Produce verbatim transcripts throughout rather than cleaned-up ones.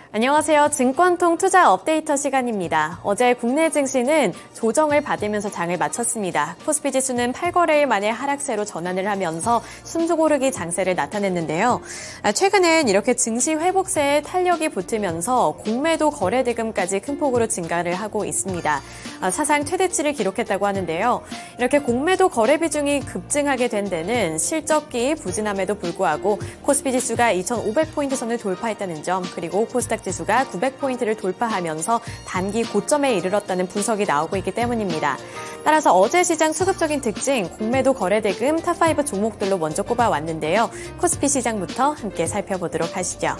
안녕하세요. 증권통 투자 업데이터 시간입니다. 어제 국내 증시는 조정을 받으면서 장을 마쳤습니다. 코스피 지수는 팔 거래일 만에 하락세로 전환을 하면서 숨고르기 장세를 나타냈는데요. 최근엔 이렇게 증시 회복세에 탄력이 붙으면서 공매도 거래 대금까지 큰 폭으로 증가를 하고 있습니다. 사상 최대치를 기록했다고 하는데요. 이렇게 공매도 거래 비중이 급증하게 된 데는 실적기 부진함에도 불구하고 코스피 지수가 이천오백 포인트 선을 돌파했다는 점, 그리고 코스닥 지수가 구백 포인트를 돌파하면서 단기 고점에 이르렀다는 분석이 나오고 있기 때문입니다. 따라서 어제 시장 수급적인 특징, 공매도 거래대금 탑오 종목들로 먼저 꼽아왔는데요. 코스피 시장부터 함께 살펴보도록 하시죠.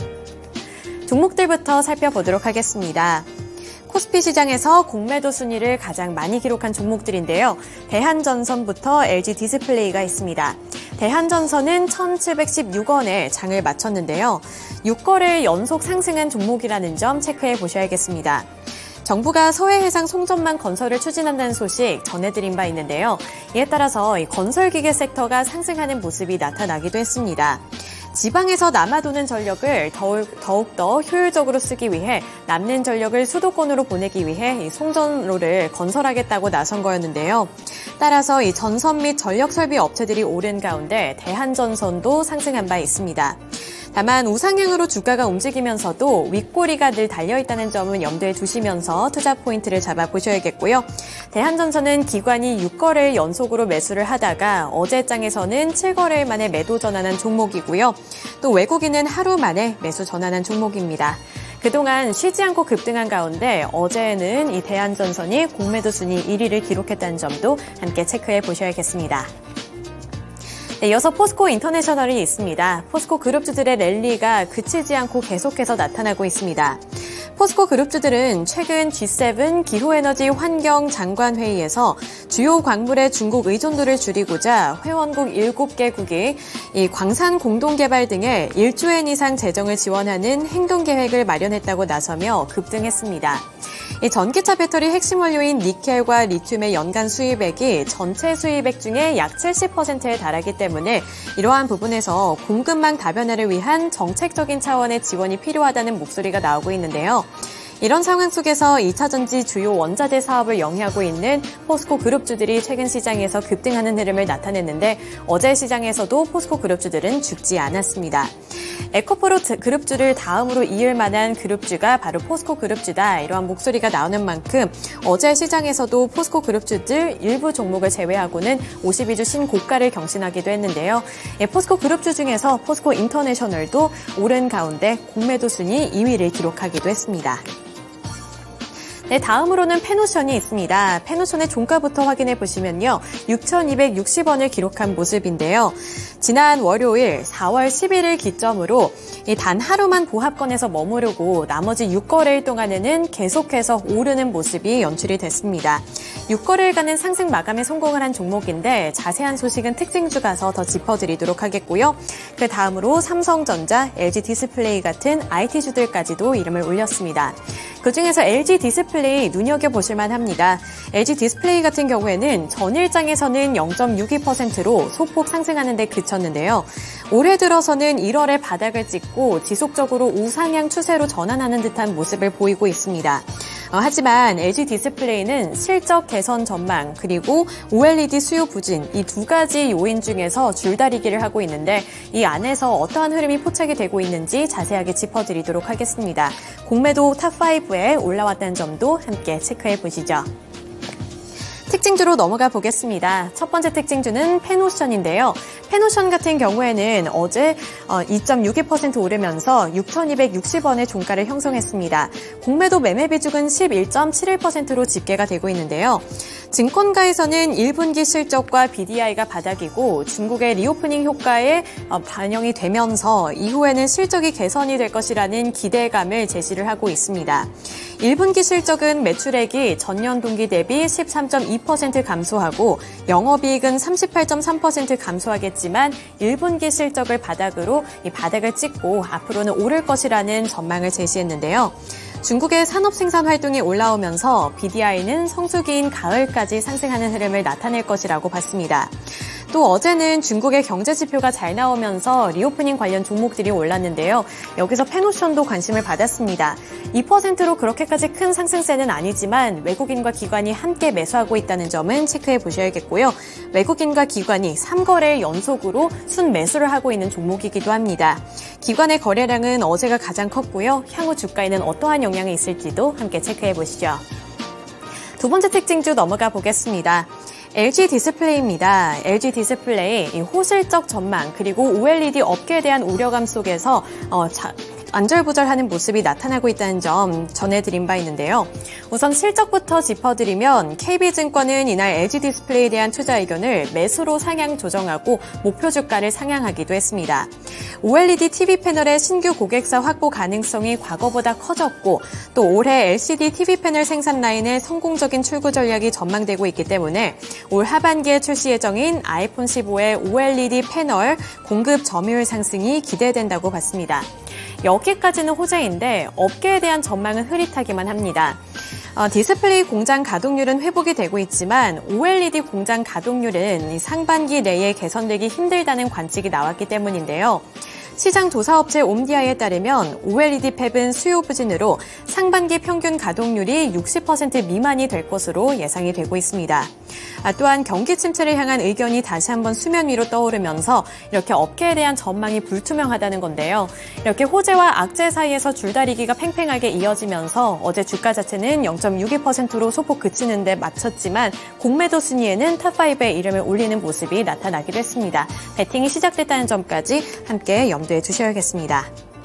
종목들부터 살펴보도록 하겠습니다. 코스피 시장에서 공매도 순위를 가장 많이 기록한 종목들인데요. 대한전선부터 엘지디스플레이가 있습니다. 대한전선은 천칠백십육 원에 장을 마쳤는데요. 육 거래일 연속 상승한 종목이라는 점 체크해 보셔야겠습니다. 정부가 서해해상 송전망 건설을 추진한다는 소식 전해드린 바 있는데요. 이에 따라서 이 건설기계 섹터가 상승하는 모습이 나타나기도 했습니다. 지방에서 남아도는 전력을 더욱, 더욱더 효율적으로 쓰기 위해 남는 전력을 수도권으로 보내기 위해 이 송전로를 건설하겠다고 나선 거였는데요. 따라서 이 전선 및 전력 설비 업체들이 오른 가운데 대한전선도 상승한 바 있습니다. 다만 우상향으로 주가가 움직이면서도 윗꼬리가 늘 달려있다는 점은 염두에 두시면서 투자 포인트를 잡아보셔야겠고요. 대한전선은 기관이 육 거래일 연속으로 매수를 하다가 어제장에서는 칠 거래일 만에 매도 전환한 종목이고요. 또 외국인은 하루 만에 매수 전환한 종목입니다. 그동안 쉬지 않고 급등한 가운데 어제는 이 대한전선이 공매도 순위 일 위를 기록했다는 점도 함께 체크해 보셔야겠습니다. 네, 이어서 포스코 인터내셔널이 있습니다. 포스코 그룹주들의 랠리가 그치지 않고 계속해서 나타나고 있습니다. 포스코 그룹주들은 최근 지 세븐 기후에너지 환경 장관회의에서 주요 광물의 중국 의존도를 줄이고자 회원국 일곱 개국이 이 광산 공동개발 등의 일조엔 이상 재정을 지원하는 행동계획을 마련했다고 나서며 급등했습니다. 이 전기차 배터리 핵심 원료인 니켈과 리튬의 연간 수입액이 전체 수입액 중에 약 칠십 퍼센트에 달하기 때문에 이러한 부분에서 공급망 다변화를 위한 정책적인 차원의 지원이 필요하다는 목소리가 나오고 있는데요. 이런 상황 속에서 이 차 전지 주요 원자재 사업을 영위하고 있는 포스코 그룹주들이 최근 시장에서 급등하는 흐름을 나타냈는데 어제 시장에서도 포스코 그룹주들은 죽지 않았습니다. 에코프로 그룹주를 다음으로 이을 만한 그룹주가 바로 포스코 그룹주다. 이러한 목소리가 나오는 만큼 어제 시장에서도 포스코 그룹주들 일부 종목을 제외하고는 오십이 주 신고가를 경신하기도 했는데요. 포스코 그룹주 중에서 포스코 인터내셔널도 오른 가운데 공매도 순위 이 위를 기록하기도 했습니다. 네, 다음으로는 페노션이 있습니다. 페노션의 종가부터 확인해 보시면요. 육천이백육십 원을 기록한 모습인데요. 지난 월요일 사월 십일일 기점으로 단 하루만 보합권에서 머무르고 나머지 육 거래일 동안에는 계속해서 오르는 모습이 연출이 됐습니다. 육 거래일간은 상승 마감에 성공을 한 종목인데 자세한 소식은 특징주 가서 더 짚어드리도록 하겠고요. 그 다음으로 삼성전자, 엘지디스플레이 같은 아이티주들까지도 이름을 올렸습니다. 그중에서 엘지디스플레이 눈여겨보실만 합니다. 엘지디스플레이 같은 경우에는 전일장에서는 영 점 육이 퍼센트로 소폭 상승하는 데 그쳤는데요. 올해 들어서는 일월에 바닥을 찍고 지속적으로 우상향 추세로 전환하는 듯한 모습을 보이고 있습니다. 어, 하지만 엘지디스플레이는 실적 개선 전망 그리고 오엘이디 수요 부진 이 두 가지 요인 중에서 줄다리기를 하고 있는데 이 안에서 어떠한 흐름이 포착이 되고 있는지 자세하게 짚어드리도록 하겠습니다. 공매도 탑오에 올라왔다는 점도 함께 체크해 보시죠. 특징주로 넘어가 보겠습니다. 첫 번째 특징주는 페노션인데요. 페노션 같은 경우에는 어제 이 점 육이 퍼센트 오르면서 육천이백육십 원의 종가를 형성했습니다. 공매도 매매 비중은 십일 점 칠일 퍼센트로 집계가 되고 있는데요. 증권가에서는 일 분기 실적과 비디아이가 바닥이고 중국의 리오프닝 효과에 반영이 되면서 이후에는 실적이 개선이 될 것이라는 기대감을 제시를 하고 있습니다. 일 분기 실적은 매출액이 전년 동기 대비 십삼 점 이 퍼센트 감소하고 영업이익은 삼십팔 점 삼 퍼센트 감소하겠지만 일 분기 실적을 바닥으로 이 바닥을 찍고 앞으로는 오를 것이라는 전망을 제시했는데요. 중국의 산업 생산 활동이 올라오면서 비디아이는 성수기인 가을까지 상승하는 흐름을 나타낼 것이라고 봤습니다. 또 어제는 중국의 경제 지표가 잘 나오면서 리오프닝 관련 종목들이 올랐는데요. 여기서 페노션도 관심을 받았습니다. 이 퍼센트로 그렇게까지 큰 상승세는 아니지만 외국인과 기관이 함께 매수하고 있다는 점은 체크해 보셔야겠고요. 외국인과 기관이 삼 거래일 연속으로 순매수를 하고 있는 종목이기도 합니다. 기관의 거래량은 어제가 가장 컸고요. 향후 주가에는 어떠한 영향이 있을지도 함께 체크해 보시죠. 두 번째 특징주 넘어가 보겠습니다. 엘지 디스플레이입니다. 엘지 디스플레이 호실적 전망 그리고 오엘이디 업계에 대한 우려감 속에서 어, 자, 안절부절하는 모습이 나타나고 있다는 점 전해드린 바 있는데요. 우선 실적부터 짚어드리면 케이비증권은 이날 엘지 디스플레이에 대한 투자 의견을 매수로 상향 조정하고 목표 주가를 상향하기도 했습니다. 오엘이디 티비 패널의 신규 고객사 확보 가능성이 과거보다 커졌고 또 올해 엘시디 티비 패널 생산 라인의 성공적인 출구 전략이 전망되고 있기 때문에 올 하반기에 출시 예정인 아이폰 십오의 오엘이디 패널 공급 점유율 상승이 기대된다고 봤습니다. 여기까지는 호재인데 업계에 대한 전망은 흐릿하기만 합니다. 어, 디스플레이 공장 가동률은 회복이 되고 있지만 오엘이디 공장 가동률은 상반기 내에 개선되기 힘들다는 관측이 나왔기 때문인데요. 시장 조사업체 옴디아이에 따르면 오엘이디 팹은 수요 부진으로 상반기 평균 가동률이 육십 퍼센트 미만이 될 것으로 예상이 되고 있습니다. 아, 또한 경기 침체를 향한 의견이 다시 한번 수면 위로 떠오르면서 이렇게 업계에 대한 전망이 불투명하다는 건데요. 이렇게 호재와 악재 사이에서 줄다리기가 팽팽하게 이어지면서 어제 주가 자체는 영 점 육이 퍼센트로 소폭 그치는 데 맞췄지만 공매도 순위에는 탑오에 이름을 올리는 모습이 나타나기도 했습니다. 배팅이 시작됐다는 점까지 함께 염두에 두셔야겠습니다.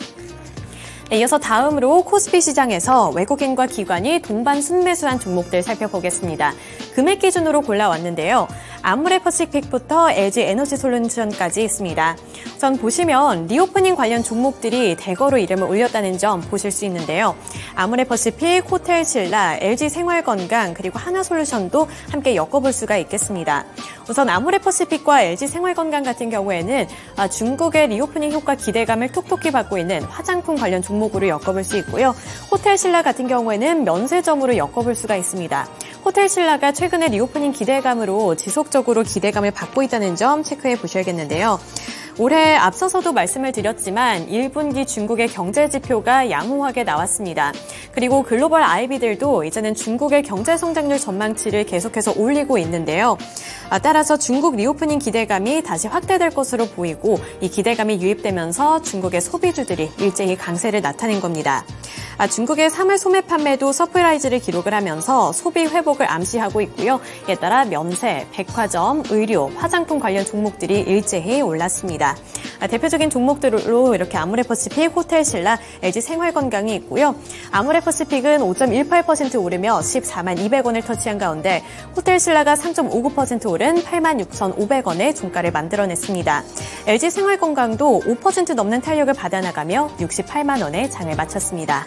네, 이어서 다음으로 코스피 시장에서 외국인과 기관이 동반 순매수한 종목들 살펴보겠습니다. 금액 기준으로 골라왔는데요. 아모레퍼시픽부터 엘지 에너지솔루션까지 있습니다. 우선 보시면 리오프닝 관련 종목들이 대거로 이름을 올렸다는 점 보실 수 있는데요. 아모레퍼시픽, 호텔신라, 엘지생활건강 그리고 하나솔루션도 함께 엮어볼 수가 있겠습니다. 우선 아모레퍼시픽과 엘지생활건강 같은 경우에는 중국의 리오프닝 효과 기대감을 톡톡히 받고 있는 화장품 관련 종목으로 엮어볼 수 있고요. 호텔신라 같은 경우에는 면세점으로 엮어볼 수가 있습니다. 호텔신라가 최근에 리오프닝 기대감으로 지속적으로 기대감을 받고 있다는 점 체크해 보셔야겠는데요. 올해 앞서서도 말씀을 드렸지만 일 분기 중국의 경제 지표가 양호하게 나왔습니다. 그리고 글로벌 아이비들도 이제는 중국의 경제 성장률 전망치를 계속해서 올리고 있는데요. 따라서 중국 리오프닝 기대감이 다시 확대될 것으로 보이고 이 기대감이 유입되면서 중국의 소비주들이 일제히 강세를 나타낸 겁니다. 중국의 삼월 소매 판매도 서프라이즈를 기록을 하면서 소비 회복을 암시하고 있고요. 이에 따라 면세, 백화점, 의류, 화장품 관련 종목들이 일제히 올랐습니다. 대표적인 종목들로 이렇게 아모레퍼시픽, 호텔신라, 엘지생활건강이 있고요. 아모레퍼시픽은 오 점 일팔 퍼센트 오르며 십사만 이백 원을 터치한 가운데 호텔신라가 삼 점 오구 퍼센트 오른 팔만 육천오백 원의 종가를 만들어냈습니다. 엘지생활건강도 오 퍼센트 넘는 탄력을 받아나가며 육십팔만 원에 장을 마쳤습니다.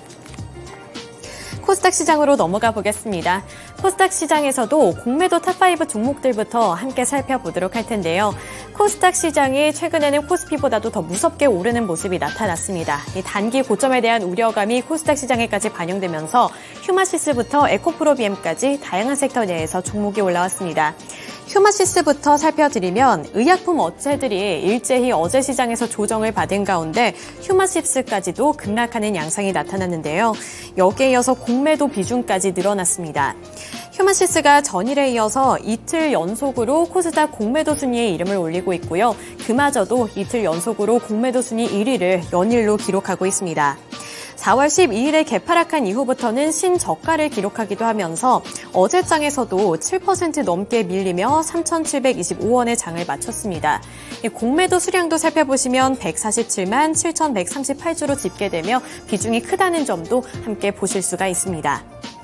코스닥 시장으로 넘어가 보겠습니다. 코스닥 시장에서도 공매도 탑오 종목들부터 함께 살펴보도록 할 텐데요. 코스닥 시장이 최근에는 코스피보다도 더 무섭게 오르는 모습이 나타났습니다. 이 단기 고점에 대한 우려감이 코스닥 시장에까지 반영되면서 휴마시스부터 에코프로비엠까지 다양한 섹터 내에서 종목이 올라왔습니다. 휴마시스부터 살펴드리면 의약품 업체들이 일제히 어제 시장에서 조정을 받은 가운데 휴마시스까지도 급락하는 양상이 나타났는데요. 여기에 이어서 공매도 비중까지 늘어났습니다. 휴마시스가 전일에 이어서 이틀 연속으로 코스닥 공매도 순위에 이름을 올리고 있고요. 그마저도 이틀 연속으로 공매도 순위 일 위를 연일로 기록하고 있습니다. 사월 십이일에 개파락한 이후부터는 신저가를 기록하기도 하면서 어제 장에서도 칠 퍼센트 넘게 밀리며 삼천칠백이십오 원의 장을 마쳤습니다. 공매도 수량도 살펴보시면 백사십칠만 칠천백삼십팔 주로 집계되며 비중이 크다는 점도 함께 보실 수가 있습니다.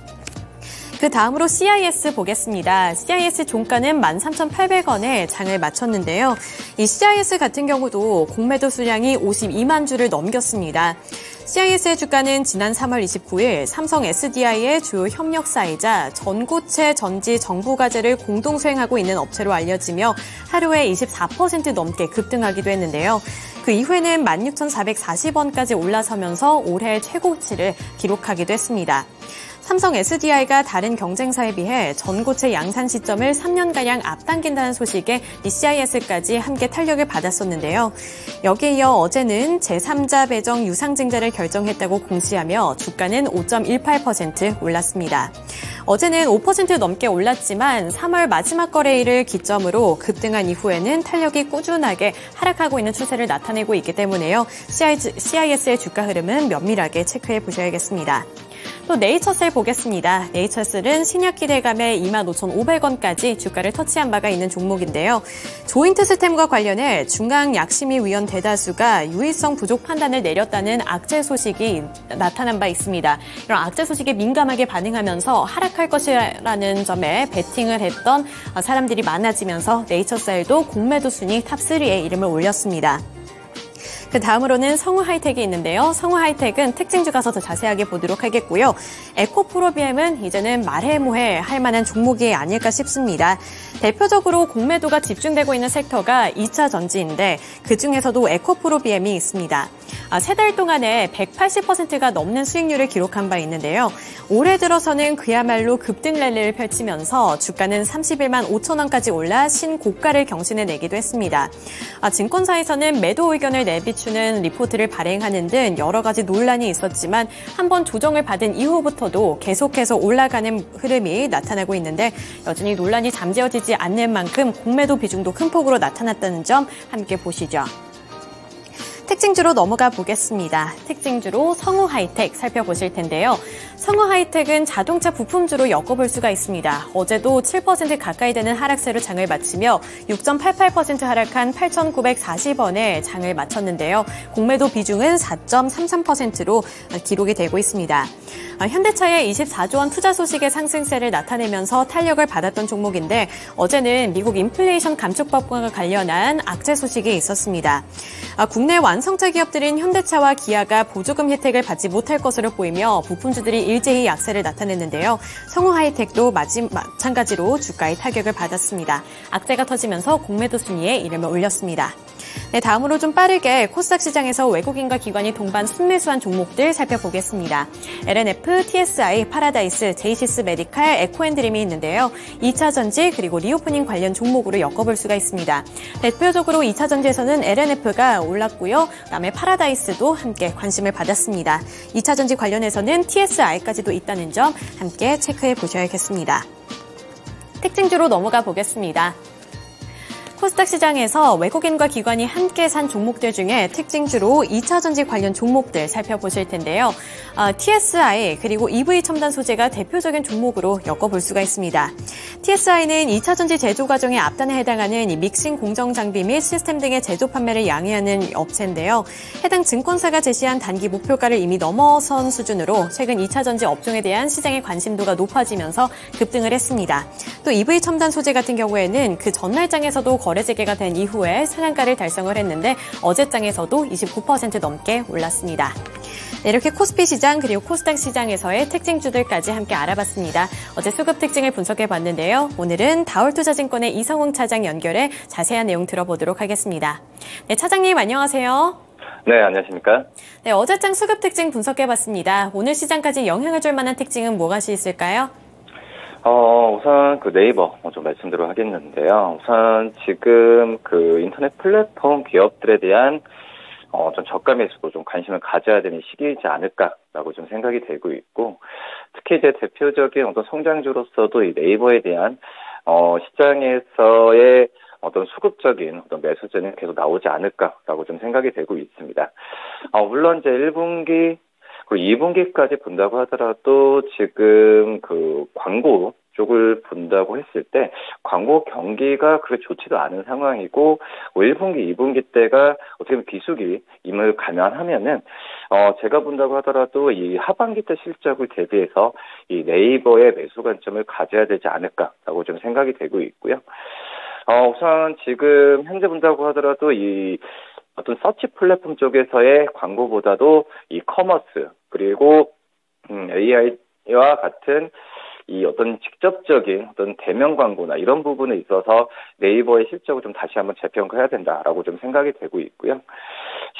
그 다음으로 씨아이에스 보겠습니다. 씨아이에스 종가는 만 삼천팔백 원에 장을 마쳤는데요. 이 씨아이에스 같은 경우도 공매도 수량이 오십이만 주를 넘겼습니다. 씨아이에스의 주가는 지난 삼월 이십구일 삼성 에스디아이의 주요 협력사이자 전고체 전지 정부 과제를 공동 수행하고 있는 업체로 알려지며 하루에 이십사 퍼센트 넘게 급등하기도 했는데요. 그 이후에는 만 육천사백사십 원까지 올라서면서 올해 최고치를 기록하기도 했습니다. 삼성 에스디아이가 다른 경쟁사에 비해 전고체 양산 시점을 삼 년가량 앞당긴다는 소식에 씨아이에스까지 함께 탄력을 받았었는데요. 여기에 이어 어제는 제삼자 배정 유상증자를 결정했다고 공시하며 주가는 오 점 일팔 퍼센트 올랐습니다. 어제는 오 퍼센트 넘게 올랐지만 삼월 마지막 거래일을 기점으로 급등한 이후에는 탄력이 꾸준하게 하락하고 있는 추세를 나타내고 있기 때문에요. 씨아이에스의 주가 흐름은 면밀하게 체크해 보셔야겠습니다. 또 네이처셀 보겠습니다. 네이처셀은 신약 기대감에 이만 오천오백 원까지 주가를 터치한 바가 있는 종목인데요. 조인트 스템과 관련해 중앙약심위위원 대다수가 유의성 부족 판단을 내렸다는 악재 소식이 나타난 바 있습니다. 이런 악재 소식에 민감하게 반응하면서 하락할 것이라는 점에 베팅을 했던 사람들이 많아지면서 네이처셀도 공매도 순위 탑삼에 이름을 올렸습니다. 그 다음으로는 성우하이텍이 있는데요. 성우하이텍은 특징주 가서 더 자세하게 보도록 하겠고요. 에코프로비엠은 이제는 말해모해 할 만한 종목이 아닐까 싶습니다. 대표적으로 공매도가 집중되고 있는 섹터가 이 차 전지인데 그중에서도 에코프로비엠이 있습니다. 아, 세 달 동안에 백팔십 퍼센트가 넘는 수익률을 기록한 바 있는데요. 올해 들어서는 그야말로 급등 랠리를 펼치면서 주가는 삼십일만 오천 원까지 올라 신고가를 경신해내기도 했습니다. 아, 증권사에서는 매도 의견을 내비추는 리포트를 발행하는 등 여러 가지 논란이 있었지만 한번 조정을 받은 이후부터도 계속해서 올라가는 흐름이 나타나고 있는데 여전히 논란이 잠재워지지 않는 만큼 공매도 비중도 큰 폭으로 나타났다는 점 함께 보시죠. 특징주로 넘어가 보겠습니다. 특징주로 성우하이텍 살펴보실 텐데요. 성우하이텍은 자동차 부품주로 엮어볼 수가 있습니다. 어제도 칠 퍼센트 가까이 되는 하락세로 장을 마치며 육 점 팔팔 퍼센트 하락한 팔천구백사십 원에 장을 마쳤는데요. 공매도 비중은 사 점 삼삼 퍼센트로 기록이 되고 있습니다. 현대차의 이십사조 원 투자 소식의 상승세를 나타내면서 탄력을 받았던 종목인데 어제는 미국 인플레이션 감축법과 관련한 악재 소식이 있었습니다. 국내 완성차 기업들인 현대차와 기아가 보조금 혜택을 받지 못할 것으로 보이며 부품주들이 일제히 약세를 나타냈는데요. 성우하이텍도 마찬가지로 주가의 타격을 받았습니다. 악재가 터지면서 공매도 순위에 이름을 올렸습니다. 네, 다음으로 좀 빠르게 코스닥 시장에서 외국인과 기관이 동반 순매수한 종목들 살펴보겠습니다. 엘엔에프, 티에스아이, 파라다이스, 제이시스 메디칼, 에코앤드림이 있는데요. 이 차 전지 그리고 리오프닝 관련 종목으로 엮어볼 수가 있습니다. 대표적으로 이 차 전지에서는 엘엔에프가 올랐고요. 그다음에 파라다이스도 함께 관심을 받았습니다. 이 차 전지 관련해서는 티에스아이까지도 있다는 점 함께 체크해 보셔야겠습니다. 특징주로 넘어가 보겠습니다. 코스닥 시장에서 외국인과 기관이 함께 산 종목들 중에 특징주로 이 차 전지 관련 종목들 살펴보실 텐데요. 아, 티에스아이 그리고 이브이 첨단 소재가 대표적인 종목으로 엮어볼 수가 있습니다. 티에스아이는 이 차 전지 제조 과정의 앞단에 해당하는 이 믹싱 공정 장비 및 시스템 등의 제조 판매를 양해하는 업체인데요. 해당 증권사가 제시한 단기 목표가를 이미 넘어선 수준으로 최근 이 차 전지 업종에 대한 시장의 관심도가 높아지면서 급등을 했습니다. 또 이브이 첨단 소재 같은 경우에는 그 전날장에서도 거래 재개가 된 이후에 상한가를 달성을 했는데 어제장에서도 이십구 퍼센트 넘게 올랐습니다. 네, 이렇게 코스피 시장 그리고 코스닥 시장에서의 특징주들까지 함께 알아봤습니다. 어제 수급 특징을 분석해봤는데요. 오늘은 다올투자증권의 이성웅 차장 연결해 자세한 내용 들어보도록 하겠습니다. 네, 차장님 안녕하세요. 네, 안녕하십니까? 네, 어제장 수급 특징 분석해봤습니다. 오늘 시장까지 영향을 줄 만한 특징은 무엇이 있을까요? 어, 우선 그 네이버 좀 말씀드리도록 하겠는데요. 우선 지금 그 인터넷 플랫폼 기업들에 대한 어, 좀 저가 매수도 좀 관심을 가져야 되는 시기이지 않을까라고 좀 생각이 되고 있고, 특히 이제 대표적인 어떤 성장주로서도 이 네이버에 대한 어, 시장에서의 어떤 수급적인 어떤 매수세는 계속 나오지 않을까라고 좀 생각이 되고 있습니다. 어, 물론 이제 일 분기 그리고 이 분기까지 본다고 하더라도 지금 그 광고 쪽을 본다고 했을 때 광고 경기가 그렇게 좋지도 않은 상황이고 일 분기, 이 분기 때가 어떻게 보면 비수기임을 감안하면은 어 제가 본다고 하더라도 이 하반기 때 실적을 대비해서 이 네이버의 매수 관점을 가져야 되지 않을까라고 좀 생각이 되고 있고요. 어 우선 지금 현재 본다고 하더라도 이 어떤 서치 플랫폼 쪽에서의 광고보다도 이 커머스 그리고 음, 에이아이와 같은 이 어떤 직접적인 어떤 대면 광고나 이런 부분에 있어서 네이버의 실적을 좀 다시 한번 재평가해야 된다라고 좀 생각이 되고 있고요.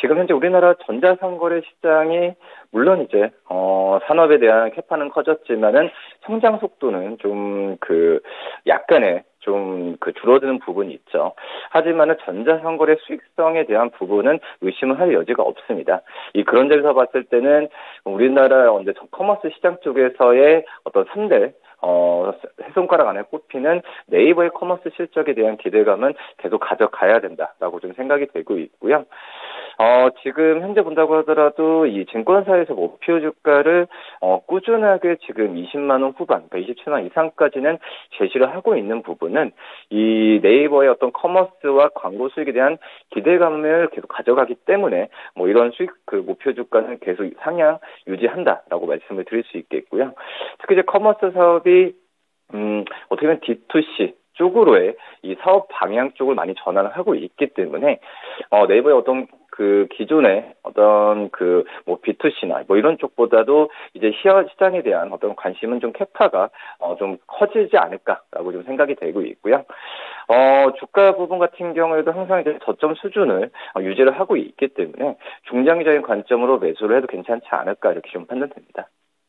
지금 현재 우리나라 전자상거래 시장이 물론 이제 어 산업에 대한 캐파는 커졌지만은 성장 속도는 좀 그 약간의 좀 그 줄어드는 부분이 있죠. 하지만은 전자상거래 수익성에 대한 부분은 의심을 할 여지가 없습니다. 이 그런 점에서 봤을 때는 우리나라 이제 커머스 시장 쪽에서의 어떤 삼 대 어, 세 손가락 안에 꼽히는 네이버의 커머스 실적에 대한 기대감은 계속 가져가야 된다라고 좀 생각이 되고 있고요. 어, 지금 현재 본다고 하더라도 이 증권사에서 목표 주가를 어, 꾸준하게 지금 이십만 원 후반, 그러니까 이십칠만 원 이상까지는 제시를 하고 있는 부분은 이 네이버의 어떤 커머스와 광고 수익에 대한 기대감을 계속 가져가기 때문에 뭐 이런 수익 그 목표 주가는 계속 상향 유지한다라고 말씀을 드릴 수 있겠고요. 특히 이제 커머스 사업이 음, 어떻게 보면 디투씨 쪽으로의 이 사업 방향 쪽을 많이 전환을 하고 있기 때문에, 어, 네이버의 어떤 그 기존의 어떤 그 뭐 비투씨나 뭐 이런 쪽보다도 이제 시장에 대한 어떤 관심은 좀 캐파가 어, 좀 커지지 않을까라고 좀 생각이 되고 있고요. 어, 주가 부분 같은 경우에도 항상 이제 저점 수준을 어, 유지를 하고 있기 때문에 중장기적인 관점으로 매수를 해도 괜찮지 않을까 이렇게 좀 판단됩니다.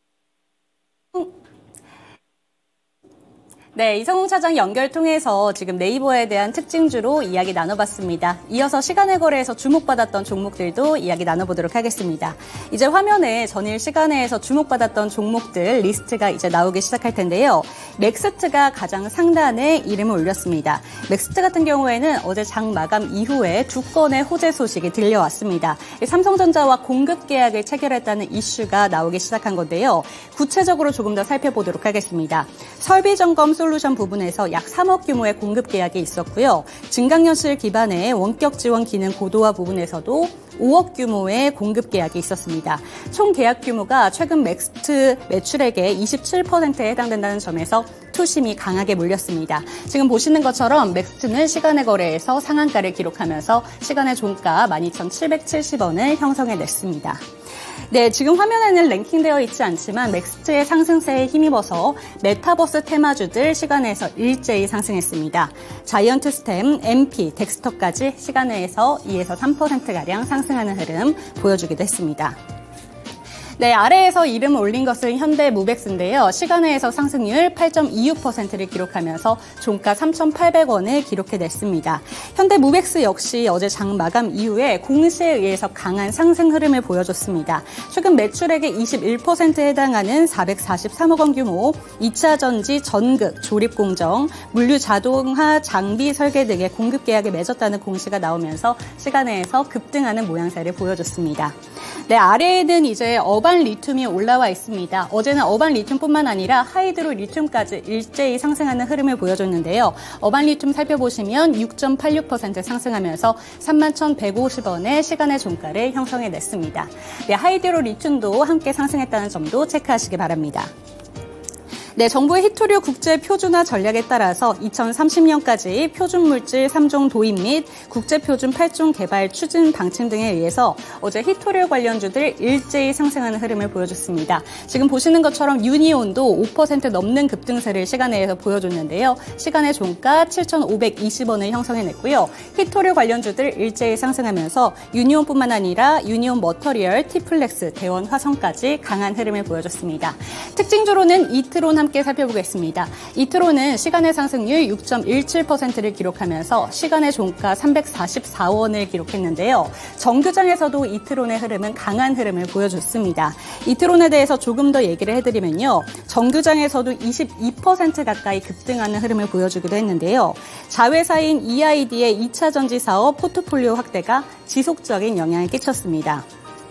네, 이성웅 차장 연결 통해서 지금 네이버에 대한 특징주로 이야기 나눠봤습니다. 이어서 시간의 거래에서 주목받았던 종목들도 이야기 나눠보도록 하겠습니다. 이제 화면에 전일 시간에서 주목받았던 종목들 리스트가 이제 나오기 시작할 텐데요. 넥스트가 가장 상단에 이름을 올렸습니다. 넥스트 같은 경우에는 어제 장 마감 이후에 두 건의 호재 소식이 들려왔습니다. 삼성전자와 공급 계약을 체결했다는 이슈가 나오기 시작한 건데요. 구체적으로 조금 더 살펴보도록 하겠습니다. 설비점검 솔루션 부분에서 약 삼억 규모의 공급 계약이 있었고요. 증강현실 기반의 원격 지원 기능 고도화 부분에서도 오억 규모의 공급 계약이 있었습니다. 총 계약 규모가 최근 넥스트 매출액의 이십칠 퍼센트에 해당된다는 점에서 투심이 강하게 몰렸습니다. 지금 보시는 것처럼 넥스트는 시간의 거래에서 상한가를 기록하면서 시간의 종가 만 이천칠백칠십 원을 형성해냈습니다. 네, 지금 화면에는 랭킹되어 있지 않지만 넥스트의 상승세에 힘입어서 메타버스 테마주들 시간에서 일제히 상승했습니다. 자이언트 스템, 엠피, 덱스터까지 시간에서 이에서 삼 퍼센트가량 상승하는 흐름 보여주기도 했습니다. 네, 아래에서 이름 올린 것은 현대무벡스인데요. 시간에서 상승률 팔 점 이육 퍼센트를 기록하면서 종가 삼천팔백 원을 기록해냈습니다. 현대무벡스 역시 어제 장 마감 이후에 공시에 의해서 강한 상승 흐름을 보여줬습니다. 최근 매출액의 이십일 퍼센트에 해당하는 사백사십삼억 원 규모 이 차 전지 전극, 조립공정, 물류 자동화 장비 설계 등의 공급 계약을 맺었다는 공시가 나오면서 시간에서 급등하는 모양새를 보여줬습니다. 네, 아래에는 이제 어반 리튬이 올라와 있습니다. 어제는 어반 리튬뿐만 아니라 하이드로 리튬까지 일제히 상승하는 흐름을 보여줬는데요. 어반 리튬 살펴보시면 육 점 팔육 퍼센트 상승하면서 삼만 천백오십 원의 시간의 종가를 형성해냈습니다. 네, 하이드로 리튬도 함께 상승했다는 점도 체크하시기 바랍니다. 네, 정부의 히토류 국제 표준화 전략에 따라서 이천삼십 년까지 표준물질 삼 종 도입 및 국제표준 팔 종 개발 추진 방침 등에 의해서 어제 히토류 관련주들 일제히 상승하는 흐름을 보여줬습니다. 지금 보시는 것처럼 유니온도 오 퍼센트 넘는 급등세를 시간에서 보여줬는데요. 시간의 종가 칠천오백이십 원을 형성해냈고요. 히토류 관련주들 일제히 상승하면서 유니온뿐만 아니라 유니온 머터리얼, 티플렉스, 대원 화성까지 강한 흐름을 보여줬습니다. 특징주로는 이트론 함께 살펴보겠습니다. 이트론은 시간의 상승률 육 점 일칠 퍼센트를 기록하면서 시간의 종가 삼백사십사 원을 기록했는데요. 정규장에서도 이트론의 흐름은 강한 흐름을 보여줬습니다. 이트론에 대해서 조금 더 얘기를 해드리면요. 정규장에서도 이십이 퍼센트 가까이 급등하는 흐름을 보여주기도 했는데요. 자회사인 이아이디의 이 차 전지 사업 포트폴리오 확대가 지속적인 영향을 끼쳤습니다.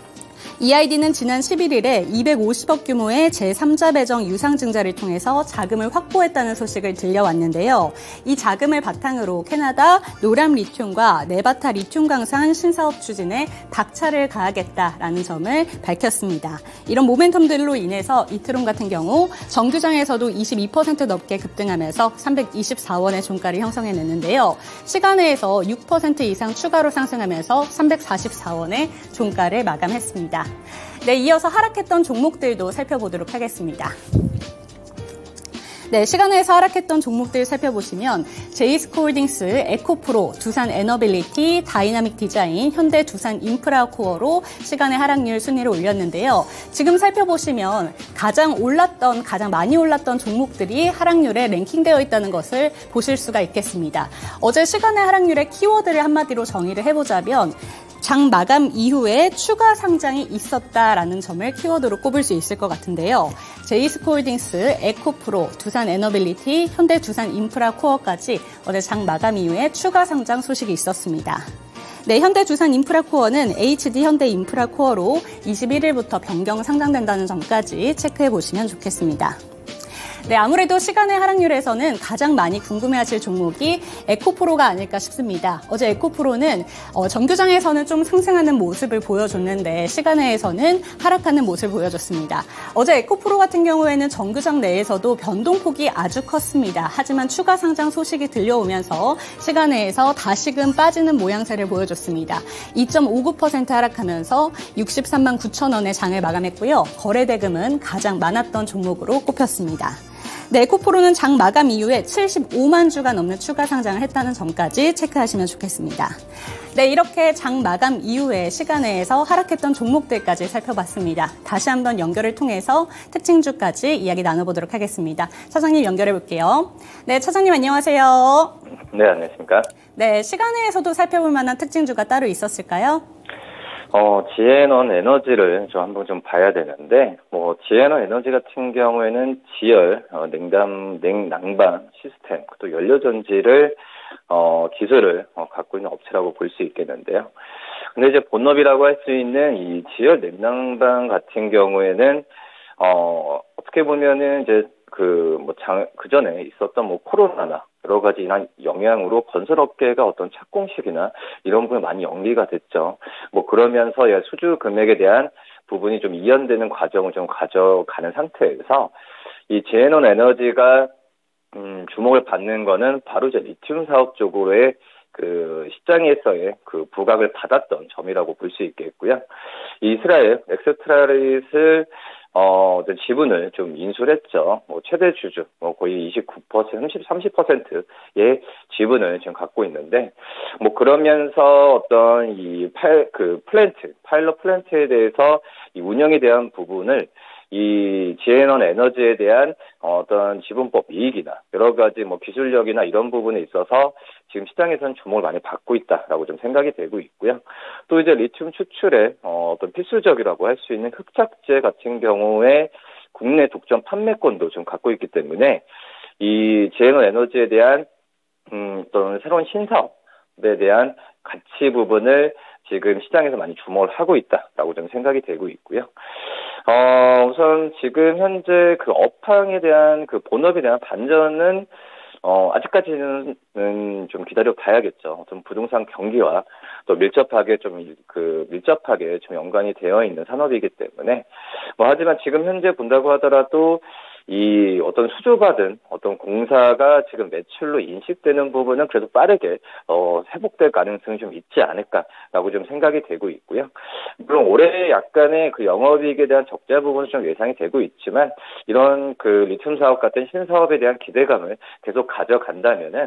이아이디는 지난 십일 일에 이백오십억 규모의 제삼자 배정 유상증자를 통해서 자금을 확보했다는 소식을 들려왔는데요. 이 자금을 바탕으로 캐나다 노람 리튬과 네바타 리튬 강산 신사업 추진에 박차를 가하겠다라는 점을 밝혔습니다. 이런 모멘텀들로 인해서 이트론 같은 경우 정규장에서도 이십이 퍼센트 넘게 급등하면서 삼백이십사 원의 종가를 형성해냈는데요. 시간에서 육 퍼센트 이상 추가로 상승하면서 삼백사십사 원의 종가를 마감했습니다. 네, 이어서 하락했던 종목들도 살펴보도록 하겠습니다. 네, 시간에서 하락했던 종목들 살펴보시면 제이스코홀딩스, 에코프로, 두산 에너빌리티, 다이나믹 디자인, 현대 두산 인프라코어로 시간의 하락률 순위를 올렸는데요. 지금 살펴보시면 가장 올랐던, 가장 많이 올랐던 종목들이 하락률에 랭킹되어 있다는 것을 보실 수가 있겠습니다. 어제 시간의 하락률의 키워드를 한마디로 정의를 해보자면 장 마감 이후에 추가 상장이 있었다라는 점을 키워드로 꼽을 수 있을 것 같은데요. 제이스코홀딩스, 에코프로, 두산 에너빌리티, 현대 두산 인프라코어까지 어제 장 마감 이후에 추가 상장 소식이 있었습니다. 네, 현대 두산 인프라코어는 에이치디 현대 인프라코어로 이십일일부터 변경 상장된다는 점까지 체크해 보시면 좋겠습니다. 네, 아무래도 시간의 하락률에서는 가장 많이 궁금해하실 종목이 에코프로가 아닐까 싶습니다. 어제 에코프로는 어, 정규장에서는 좀 상승하는 모습을 보여줬는데 시간외에서는 하락하는 모습을 보여줬습니다. 어제 에코프로 같은 경우에는 정규장 내에서도 변동폭이 아주 컸습니다. 하지만 추가 상장 소식이 들려오면서 시간외에서 다시금 빠지는 모양새를 보여줬습니다. 이 점 오구 퍼센트 하락하면서 육십삼만 구천 원의 장을 마감했고요. 거래대금은 가장 많았던 종목으로 꼽혔습니다. 네, 에코프로는 장 마감 이후에 칠십오만 주가 넘는 추가 상장을 했다는 점까지 체크하시면 좋겠습니다. 네, 이렇게 장 마감 이후에 시간외에서 하락했던 종목들까지 살펴봤습니다. 다시 한번 연결을 통해서 특징주까지 이야기 나눠보도록 하겠습니다. 차장님 연결해 볼게요. 네, 차장님 안녕하세요. 네, 안녕하십니까. 네, 시간외에서도 살펴볼 만한 특징주가 따로 있었을까요? 어, 지에넌 에너지를 좀 한번 좀 봐야 되는데, 뭐, 지에넌 에너지 같은 경우에는 지열, 어, 냉담, 냉난방 시스템, 또 연료전지를, 어, 기술을 어, 갖고 있는 업체라고 볼 수 있겠는데요. 근데 이제 본업이라고 할 수 있는 이 지열 냉난방 같은 경우에는, 어, 어떻게 보면은 이제 그, 뭐, 장, 그 전에 있었던 뭐 코로나나, 여러 가지 이런 영향으로 건설업계가 어떤 착공식이나 이런 부분이 많이 연기가 됐죠. 뭐 그러면서 수주 금액에 대한 부분이 좀 이연되는 과정을 좀 가져가는 상태에서 이 지에넌 에너지가 음, 주목을 받는 거는 바로 이제 리튬 사업 쪽으로의 그 시장에서의 그 부각을 받았던 점이라고 볼 수 있겠고요. 이스라엘 엑스트라릿을 어, 지분을 좀 인수를 했죠. 뭐, 최대 주주, 뭐, 거의 이십구 퍼센트, 삼십, 삼십 퍼센트의 지분을 지금 갖고 있는데, 뭐, 그러면서 어떤 이 팔, 그 플랜트, 파일럿 플랜트에 대해서 이 운영에 대한 부분을 이 지에넌 에너지에 대한 어떤 지분법 이익이나 여러 가지 뭐 기술력이나 이런 부분에 있어서 지금 시장에서는 주목을 많이 받고 있다라고 좀 생각이 되고 있고요. 또 이제 리튬 추출에 어, 어떤 필수적이라고 할 수 있는 흑착제 같은 경우에 국내 독점 판매권도 좀 갖고 있기 때문에 이 지에넌 에너지에 대한 음, 어떤 새로운 신사업에 대한 가치 부분을 지금 시장에서 많이 주목을 하고 있다라고 좀 생각이 되고 있고요. 어, 우선 지금 현재 그 업황에 대한 그 본업에 대한 반전은 어, 아직까지는 좀 기다려 봐야겠죠. 어떤 부동산 경기와 또 밀접하게 좀 그 밀접하게 좀 연관이 되어 있는 산업이기 때문에 뭐 하지만 지금 현재 본다고 하더라도 이 어떤 수주받은 어떤 공사가 지금 매출로 인식되는 부분은 그래도 빠르게 어 회복될 가능성이 좀 있지 않을까라고 좀 생각이 되고 있고요. 물론 올해 약간의 그 영업이익에 대한 적자 부분은 좀 예상이 되고 있지만 이런 그 리튬 사업 같은 신사업에 대한 기대감을 계속 가져간다면은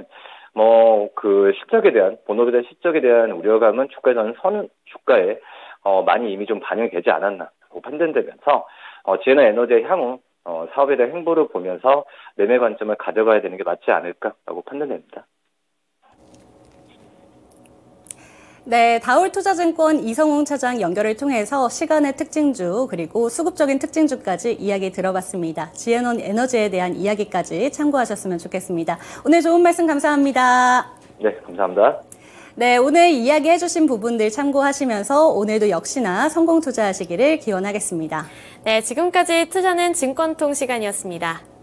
뭐 그 실적에 대한 본업에 대한 실적에 대한 우려감은 주가에서는 선 주가에 어 많이 이미 좀 반영이 되지 않았나고 판단되면서 어 지에넌 에너지의 향후 어, 사업에 대한 행보를 보면서 매매 관점을 가져가야 되는 게 맞지 않을까라고 판단됩니다. 네, 다올투자증권 이성웅 차장 연결을 통해서 시간의 특징주 그리고 수급적인 특징주까지 이야기 들어봤습니다. 지에넌 에너지에 대한 이야기까지 참고하셨으면 좋겠습니다. 오늘 좋은 말씀 감사합니다. 네, 감사합니다. 네, 오늘 이야기해 주신 부분들 참고하시면서 오늘도 역시나 성공 투자하시기를 기원하겠습니다. 네, 지금까지 투자는 증권통 시간이었습니다.